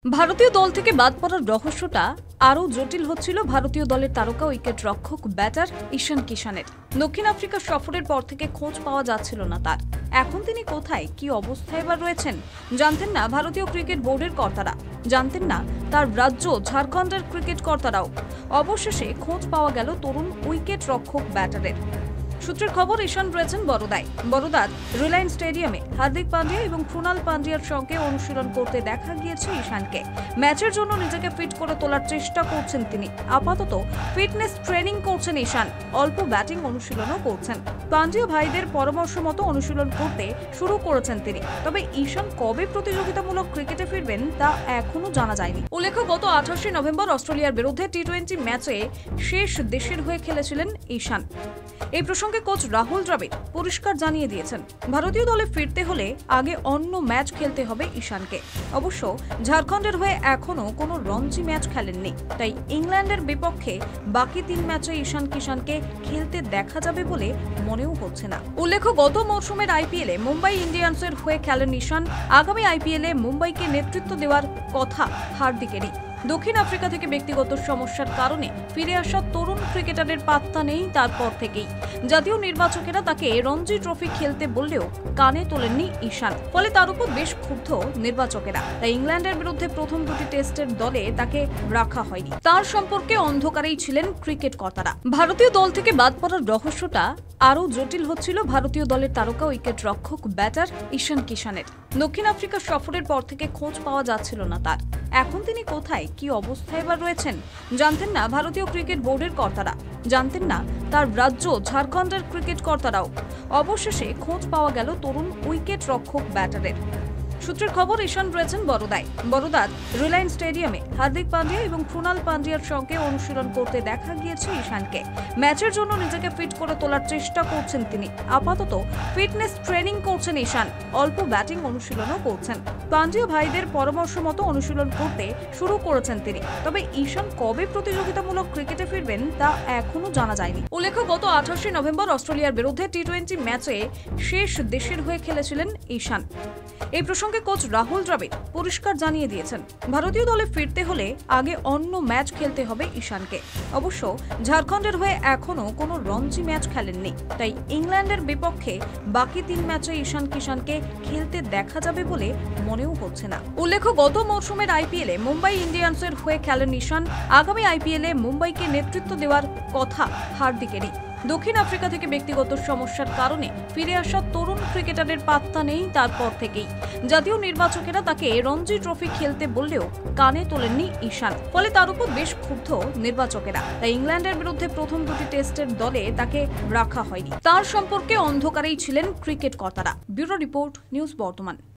ভারতীয় দল থেকে বাদ পড়ার রহস্যটা আরও জটিল হচ্ছিল ভারতীয় দলের তারকা উইকেট রক্ষক ব্যাটার ঈশান কিষানের। দক্ষিণ আফ্রিকা সফরের পর থেকে খোঁজ পাওয়া যাচ্ছিল না তার। এখন তিনি কোথায়, কি অবস্থায় এবার রয়েছেন জানতেন না ভারতীয় ক্রিকেট বোর্ডের কর্তারা, জানতেন না তার রাজ্য ঝাড়খণ্ডের ক্রিকেট কর্তারাও। অবশেষে খোঁজ পাওয়া গেল তরুণ উইকেট রক্ষক ব্যাটারের। সূত্রের খবর, ঈশান রয়েছেন বরোদার রিলায়েন্স স্টেডিয়ামে হার্দিক পান্ডিয়া এবং ক্রুনাল পান্ডিয়ার সঙ্গে অনুশীলন করতে দেখা গিয়েছে ঈশানকে। ম্যাচের জন্য নিজেকে ফিট করে তোলার চেষ্টা করছেন তিনি। আপাতত ফিটনেস ট্রেনিং করছেন ঈশান, অল্প ব্যাটিং অনুশীলনও করছেন। পান্ডিয়া ভাইদের পরামর্শ মতো অনুশীলন করতে শুরু করেছেন তিনি। তবে ঈশান কবে প্রতিযোগিতামূলক ক্রিকেটে ফিরবেন তা এখনো জানা যায়নি। উল্লেখ্য, গত 28 নভেম্বর অস্ট্রেলিয়ার বিরুদ্ধে টি-20 ম্যাচে শেষ দেশের হয়ে খেলেছিলেন ঈশান। এই প্রসঙ্গে কোচ রাহুল দ্রাবিড় পরিষ্কার জানিয়ে দিয়েছেন, ভারতীয় দলে ফিরতে হলে আগে অন্য ম্যাচ খেলতে হবে ঈশানকে। অবশ্য ঝাড়খণ্ডের হয়ে এখনো কোনো রঞ্জি ম্যাচ খেলেননি, তাই ইংল্যান্ডের বিপক্ষে বাকি 3 ম্যাচে ঈশান কিষানকে খেলতে দেখা যাবে বলে মনেও হচ্ছে না। উল্লেখ্য, গত মৌসুমের আইপিএলে মুম্বাই ইন্ডিয়ান্সের হয়ে খেলেন ঈশান। আগামী আইপিএলে মুম্বাইকে নেতৃত্ব দেওয়ার কথা হার্দিকেরই। দক্ষিণ আফ্রিকা থেকে ব্যক্তিগত সমস্যার কারণে ফিরে আসা তরুণ ক্রিকেটারের পাত্তা নেই তারপর থেকেই। জাতীয় নির্বাচকেরা তাকে রঞ্জি ট্রফি খেলতে বললেও কানে তোলেননি ঈশান, ফলে তার উপর বেশ ক্ষুব্ধ নির্বাচকেরা। তাই ইংল্যান্ডের বিরুদ্ধে প্রথম 2টি টেস্টের দলে তাকে রাখা হয়নি। তার সম্পর্কে অন্ধকারেই ছিলেন ক্রিকেট কর্তারা। ভারতীয় দল থেকে বাদ পড়ার রহস্যটা আরও জটিল হচ্ছিল ভারতীয় দলের তারকা উইকেট রক্ষক ব্যাটার ঈশান কিষানের। দক্ষিণ আফ্রিকা সফরের পর থেকে খোঁজ পাওয়া যাচ্ছিল না তার। এখন তিনি কোথায়, কি অবস্থায় এবার রয়েছেন জানতেন না ভারতীয় ক্রিকেট বোর্ডের কর্তারা, জানতেন না তার রাজ্য ঝাড়খণ্ডের ক্রিকেট কর্তারাও। অবশেষে খোঁজ পাওয়া গেল তরুণ উইকেট রক্ষক ব্যাটারের। সূত্রের খবর, ঈশান রয়েছেন বরোদার রিলায়েন্স স্টেডিয়ামে হার্দিক পান্ডিয়া এবং ক্রুনাল পান্ডিয়ার সঙ্গে অনুশীলন করতে দেখা গিয়েছে ঈশানকে। ম্যাচের জন্য নিজেকে ফিট করে তোলার চেষ্টা করছেন তিনি। আপাতত ফিটনেস ট্রেনিং করছেন ঈশান, অল্প ব্যাটিং অনুশীলনও করছেন। পান্ডিয়া ভাইদের পরামর্শ মতো অনুশীলন করতে শুরু করেছেন তিনি। তবে ঈশান কবে প্রতিযোগিতামূলক ক্রিকেটে ফিরবেন তা এখনো জানা যায়নি। উল্লেখ্য, গত 28 নভেম্বর অস্ট্রেলিয়ার বিরুদ্ধে টি-20 ম্যাচে শেষ দেশের হয়ে খেলেছিলেন ঈশান। এই প্রসঙ্গে কোচ রাহুল দ্রাবিড় পরিষ্কার জানিয়ে দিয়েছেন, ভারতীয় দলে ফিরতে হলে আগে অন্য ম্যাচ খেলতে হবে ঈশানকে। অবশ্য ঝাড়খণ্ডের হয়ে এখনো কোনো রঞ্জি ম্যাচ খেলেননি, তাই ইংল্যান্ডের বিপক্ষে বাকি 3 ম্যাচে ঈশান কিষানকে খেলতে দেখা যাবে বলে মনেও হচ্ছে না। উল্লেখ্য, গত মৌসুমের আইপিএলে মুম্বাই ইন্ডিয়ান্সের হয়ে খেলেন ঈশান। আগামী আইপিএলে মুম্বাইকে নেতৃত্ব দেওয়ার কথা হার্দিকেরই। দক্ষিণ আফ্রিকা থেকে ব্যক্তিগত সমস্যার কারণে ফিরে আসা তরুণ ক্রিকেটারের পাত্তা নেই তারপর থেকেই। জাতীয় নির্বাচকেরা তাকে রঞ্জি ট্রফি খেলতে বললেও কানে তোলেননি ঈশান, ফলে তার উপর বেশ ক্ষুব্ধ নির্বাচকেরা। তাই ইংল্যান্ডের বিরুদ্ধে প্রথম 2টি টেস্টের দলে তাকে রাখা হয়নি। তার সম্পর্কে অন্ধকারেই ছিলেন ক্রিকেট কর্তারা। ব্যুরো রিপোর্ট, নিউজ বর্তমান।